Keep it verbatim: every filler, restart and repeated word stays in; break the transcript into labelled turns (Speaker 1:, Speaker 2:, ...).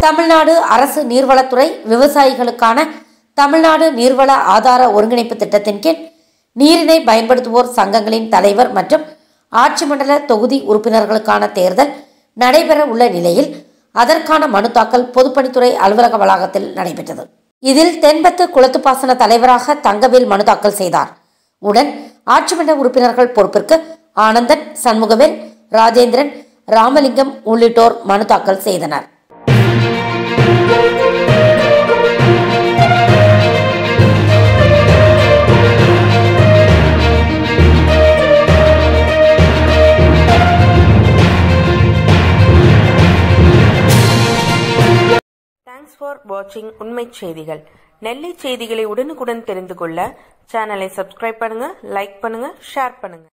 Speaker 1: தமிழ்நாடு அரசு நீர்வளத்துறை விவசாயிகளுக்கான தமிழ்நாடு நீர்வள ஆதார ஒருங்கிணைப்பு திட்டத்தின் கீழ் நீரினை பயன்படுத்துவோர் சங்கங்களின் தலைவர் மற்றும் ஆட்சி மண்டல தொகுதி உறுப்பினர்களுக்கான தேர்தல் நடைபெற உள்ள நிலையில் அதற்கான மனு தாக்கல் பொதுப்பணித்துறை அலுவலக வளாகத்தில் நடைபெற்றது. இதில் தென்பத்து குளத்துப்பாசன தலைவராக தங்கவேல் மனு தாக்கல் செய்தார். உடன் ஆட்சி மன்ற உறுப்பினர்கள் பொறுப்பிற்கு ஆனந்தன், சண்முகவேல், ராஜேந்திரன், ராமலிங்கம் உள்ளிட்டோர் மனு தாக்கல் செய்தனர்.
Speaker 2: தேங்க்ஸ் ஃபார் வாட்சிங் உண்மை செய்திகள். நெல்லை செய்திகளை உடனுக்குடன் தெரிந்து கொள்ள சேனலை சப்ஸ்கிரைப் பண்ணுங்க, லைக் பண்ணுங்க, ஷேர் பண்ணுங்க.